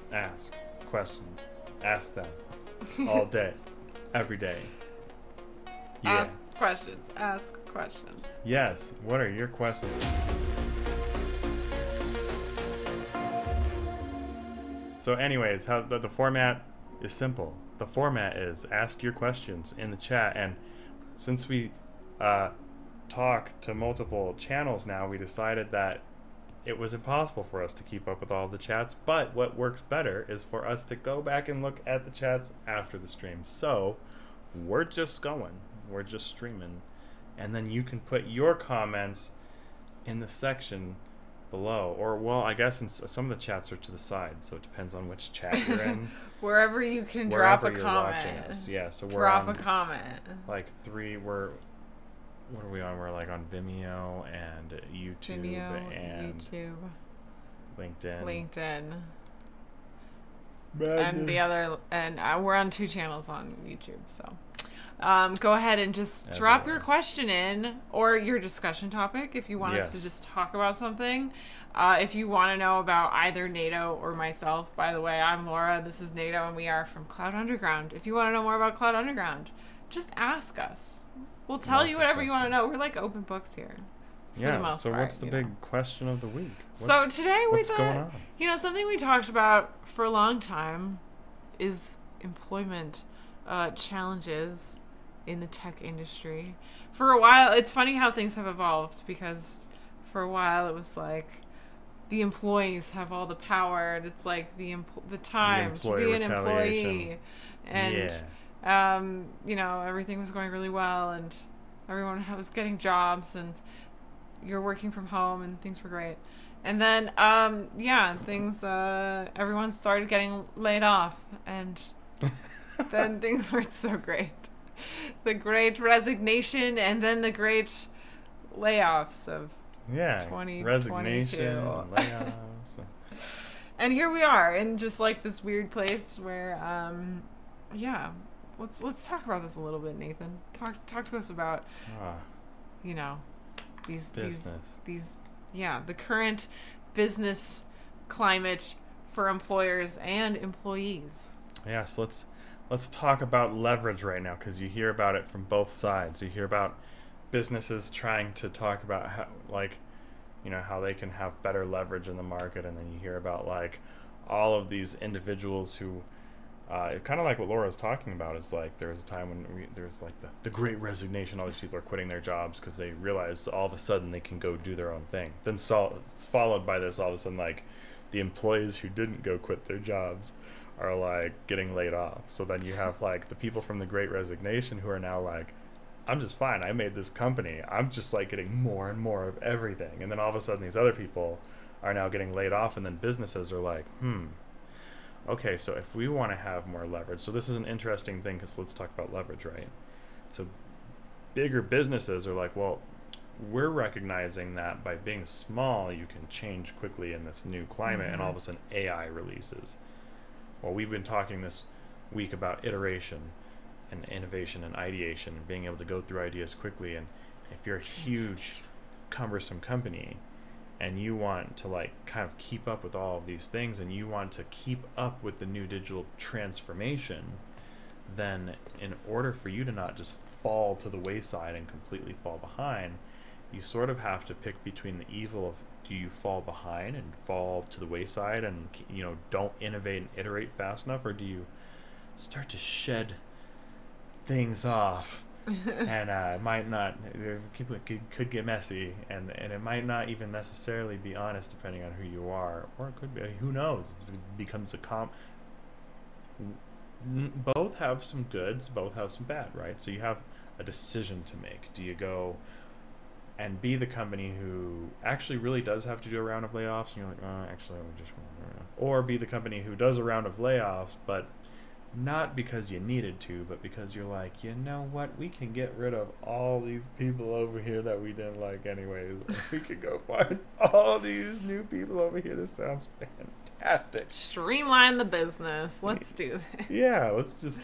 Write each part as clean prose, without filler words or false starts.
Ask questions. Ask them all day, every day. Yeah. Ask questions. Ask questions. Yes. What are your questions? So anyways, how the format is simple. The format is ask your questions in the chat. And since we talk to multiple channels now, we decided that it was impossible for us to keep up with all the chats. But what works better is for us to go back and look at the chats after the stream. So we're just going. We're just streaming. And then you can put your comments in the section below, or well, I guess some of the chats are to the side, so it depends on which chat you're in. Wherever you can Wherever drop a you're comment. watching us. Yeah, so we're drop on, a comment. like what are we on? We're like on Vimeo and YouTube and YouTube, LinkedIn. and the other, and we're on 2 channels on YouTube. So go ahead and just drop your question in, or your discussion topic if you want us to just talk about something. If you want to know about either Nato or myself, by the way, I'm Laura, this is Nato, and we are from Cloud Underground. If you want to know more about Cloud Underground, just ask us. We'll tell you whatever you want to know. We're like open books here. Yeah, so what's the big question of the week? So today we what's going on? Something we talked about for a long time is employment challenges in the tech industry. For a while, it's funny how things have evolved, because for a while it was like the employees have all the power, and it's like the time to be an employee, and everything was going really well, and everyone was getting jobs, and you're working from home, and things were great. And then everyone started getting laid off, and then things weren't so great. The great resignation, and then the great layoffs of 2022. Resignation and layoffs. And here we are in just like this weird place where let's talk about this a little bit, Nathan. Talk to us about these the current business climate for employers and employees. Yeah, so let's talk about leverage right now, because you hear about it from both sides. You hear about businesses trying to talk about how they can have better leverage in the market, and then you hear about like all of these individuals who kind of like what Laura was talking about, is like there was a time when there's like the great resignation. All these people are quitting their jobs because they realize all of a sudden they can go do their own thing. Then followed by this, all of a sudden, like the employees who didn't go quit their jobs are like getting laid off. So then you have like the people from the great resignation who are now like, I'm just fine, I made this company, I'm just like getting more and more of everything. And then all of a sudden these other people are now getting laid off, and then businesses are like, okay, so if we want to have more leverage, so this is an interesting thing, because let's talk about leverage, right? So bigger businesses are like, well, we're recognizing that by being small, you can change quickly in this new climate, and all of a sudden AI releases. Well, we've been talking this week about iteration and innovation and ideation and being able to go through ideas quickly. And if you're a huge, cumbersome company and you want to like kind of keep up with all of these things, and you want to keep up with the new digital transformation, then in order for you to not just fall to the wayside and completely fall behind, you sort of have to pick between the evil of, do you fall behind and fall to the wayside and don't innovate and iterate fast enough, or do you start to shed things off and it might not, could get messy, and it might not even necessarily be honest, depending on who you are, or it could be, who knows, it becomes both have some goods, both have some bad, right? So you have a decision to make. Do you go and be the company who actually really does have to do a round of layoffs, and you're like, actually, we just, or be the company who does a round of layoffs, but not because you needed to, but because you're like, you know what, we can get rid of all these people over here that we didn't like anyways. We could go find all these new people over here. This sounds fantastic. Streamline the business. Let's do this. Yeah, let's just,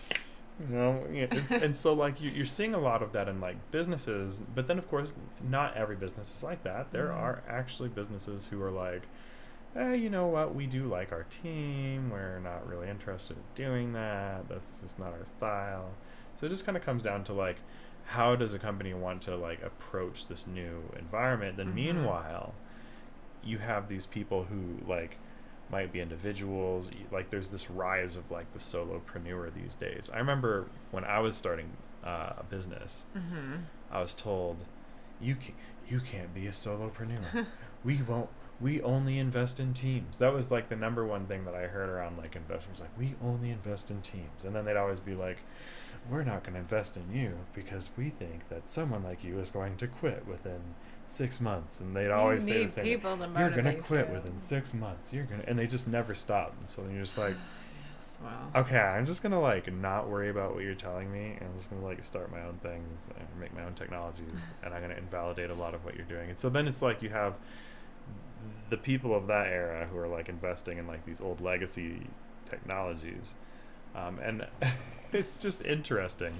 and so like you're seeing a lot of that in like businesses, but then of course not every business is like that. There are actually businesses who are like, you know what, we do like our team, we're not really interested in doing that, that's just not our style. So it just kind of comes down to like, how does a company want to like approach this new environment? Then meanwhile, you have these people who like might be individuals, like there's this rise of like the solopreneur these days. I remember when I was starting a business, I was told, you can't be a solopreneur. We only invest in teams. That was like the number one thing that I heard around like investors, like, we only invest in teams. And then they'd always be like, we're not going to invest in you because we think that someone like you is going to quit within 6 months. And they'd always say the same thing, you're going to quit within 6 months. And they just never stop. And so you're just like, yes, wow. Okay, I'm just going to like not worry about what you're telling me. And I'm just going to like start my own things and make my own technologies. And I'm going to invalidate a lot of what you're doing. And so then it's like you have the people of that era who are like investing in like these old legacy technologies. And it's just interesting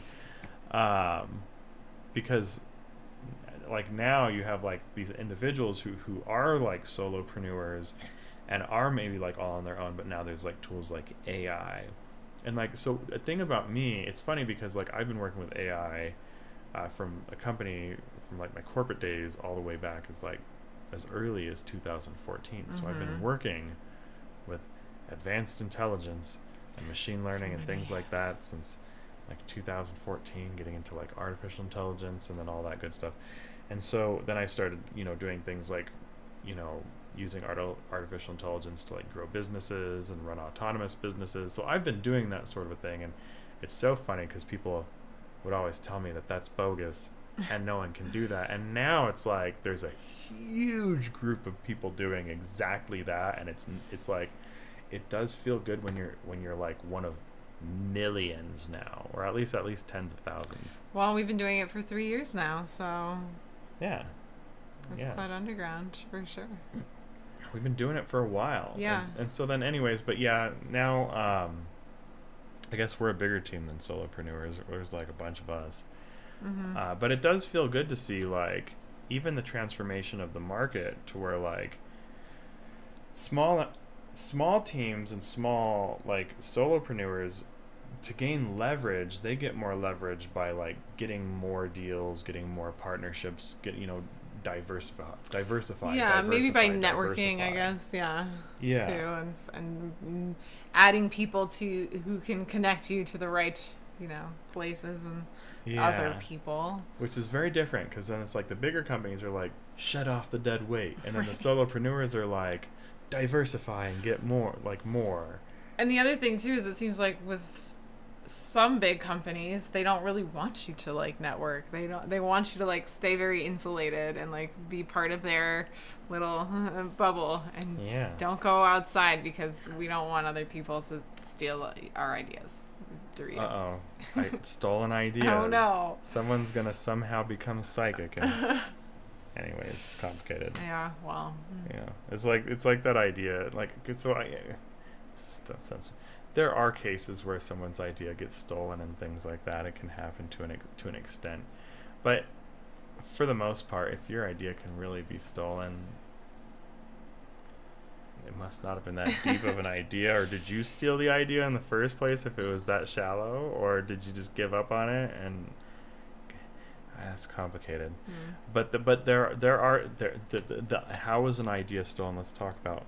because like now you have like these individuals who are like solopreneurs and are maybe like all on their own, but now there's like tools like AI. And like, so the thing about me, it's funny because like I've been working with AI from a company from like my corporate days all the way back as early as 2014. So I've been working with advanced intelligence and machine learning and things like that since like 2014, getting into like artificial intelligence and then all that good stuff. And so then I started, doing things like, using artificial intelligence to like grow businesses and run autonomous businesses. So I've been doing that sort of a thing. And it's so funny because people would always tell me that that's bogus and no one can do that. And now it's like there's a huge group of people doing exactly that. And it's like, it does feel good when you're like one of millions now, or at least tens of thousands. Well, we've been doing it for 3 years now, so yeah, it's quite underground for sure. We've been doing it for a while. Yeah. And so then anyways, but yeah, now I guess we're a bigger team than solopreneurs. There's like a bunch of us. But it does feel good to see like even the transformation of the market to where like small teams and small like solopreneurs, to gain leverage, they get more leverage by like getting more deals, getting more partnerships, diversify. Yeah, maybe by networking, I guess. Yeah. Too, and adding people who can connect you to the right, places and other people. Which is very different because then it's like the bigger companies are like, shut off the dead weight, and then the solopreneurs are like, diversify and get more. And the other thing too is it seems like with some big companies, they don't really want you to like network. They want you to like stay very insulated and like be part of their little bubble and don't go outside because we don't want other people to steal our ideas. Stolen ideas. Oh no. Someone's gonna somehow become psychic and anyways, it's complicated. Yeah, well. Yeah, it's like that idea. Like, so there are cases where someone's idea gets stolen and things like that. It can happen to an extent, but for the most part, if your idea can really be stolen, it must not have been that deep of an idea. Or did you steal the idea in the first place if it was that shallow, or did you just give up on it? And that's complicated. But how was an idea stolen? Let's talk about.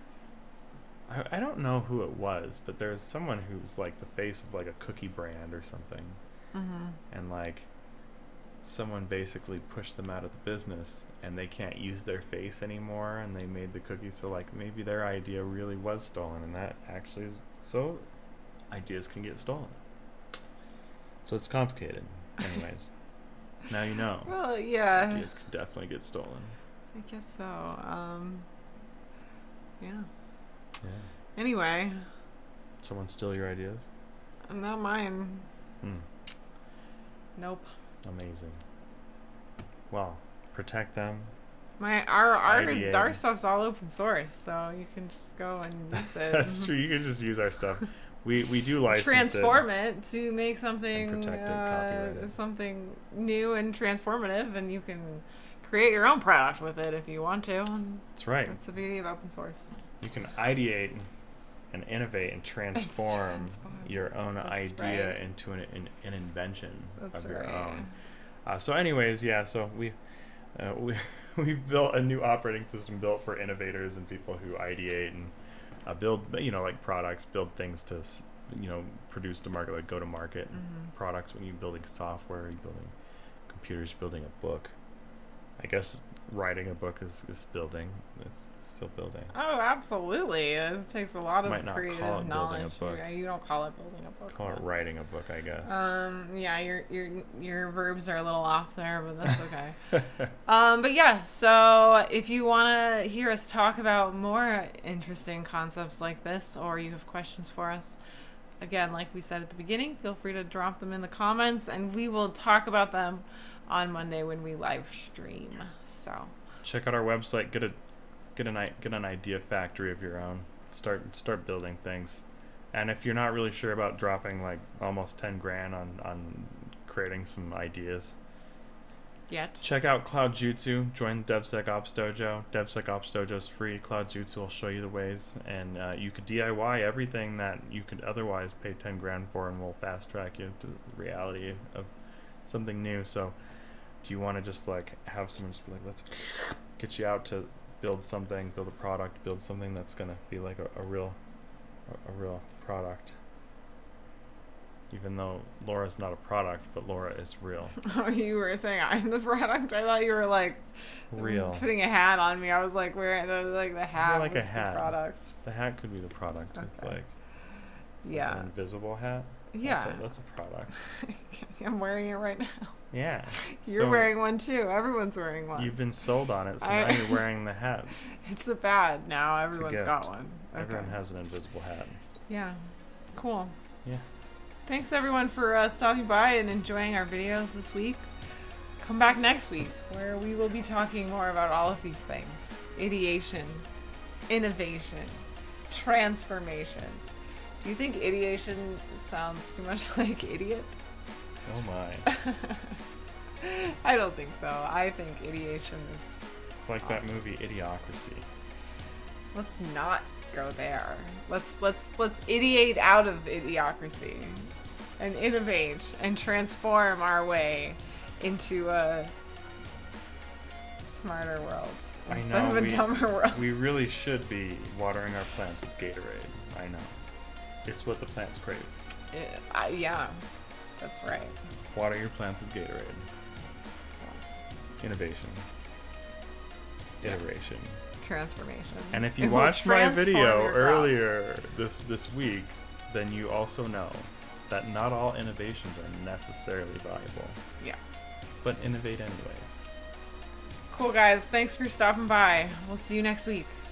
I don't know who it was, but there's someone who's like the face of like a cookie brand or something, and like someone basically pushed them out of the business, and they can't use their face anymore, and they made the cookies. So like maybe their idea really was stolen, and that actually is so. Ideas can get stolen, so it's complicated. Anyways. Now you know. Well, yeah. Ideas can definitely get stolen. I guess so. Yeah. Anyway. Someone steal your ideas? Not mine. Nope. Amazing. Well, protect them. Our stuff's all open source, so you can just go and use it. That's true. You can just use our stuff. We do license transform it to make something and protect it, copyright it. Something new and transformative, and you can create your own product with it if you want to. And that's right. That's the beauty of open source. You can ideate and innovate and transform your own idea into an invention of your own. So anyways, yeah, so we've built a new operating system built for innovators and people who ideate and build, like products, build things to, produce to market, like go to market products. When you're building software, you're building computers, you're building a book. I guess writing a book is building. It's still building. Oh, absolutely. It takes a lot of creative call it knowledge. Building a book. You don't call it building a book. Call it writing a book, I guess. Yeah, your verbs are a little off there, but that's okay. But yeah, so if you want to hear us talk about more interesting concepts like this, or you have questions for us, again, like we said at the beginning, feel free to drop them in the comments, and we will talk about them on Monday when we live stream. So check out our website. Get an idea factory of your own. Start building things. And if you're not really sure about dropping like almost 10 grand on creating some ideas yet, check out Cloud Jutsu. Join the DevSecOps Dojo. DevSecOps Dojo is free. Cloud Jutsu will show you the ways, and you could DIY everything that you could otherwise pay 10 grand for, and we'll fast track you to the reality of something new. So if you want to just like have someone just be like, let's get you out to build something, build a product, build something that's gonna be like a real product. Even though Laura's not a product, but Laura is real. Oh, you were saying I'm the product? I thought you were like real putting a hat on me. I was like wearing the hat. You're like was a hat. The product. The hat could be the product. Okay. It's like an invisible hat. Yeah, that's a product. I'm wearing it right now. Yeah, you're wearing one too. Everyone's wearing one. You've been sold on it, so now you're wearing the hat. It's a fad now. Everyone's got one. Okay. Everyone has an invisible hat. Yeah, cool. Yeah. Thanks everyone for stopping by and enjoying our videos this week. Come back next week where we will be talking more about all of these things: ideation, innovation, transformation. Do you think ideation sounds too much like idiot? Oh my. I don't think so. I think ideation is It's like awesome. That movie Idiocracy. Let's not go there. Let's ideate out of idiocracy and innovate and transform our way into a smarter world instead of a dumber world. We really should be watering our plants with Gatorade. I know. It's what the plants crave. Yeah, that's right. Water your plants with Gatorade. Innovation. Iteration. Transformation. And if you watched my video earlier this week, then you also know that not all innovations are necessarily valuable. Yeah. But innovate anyways. Cool, guys. Thanks for stopping by. We'll see you next week.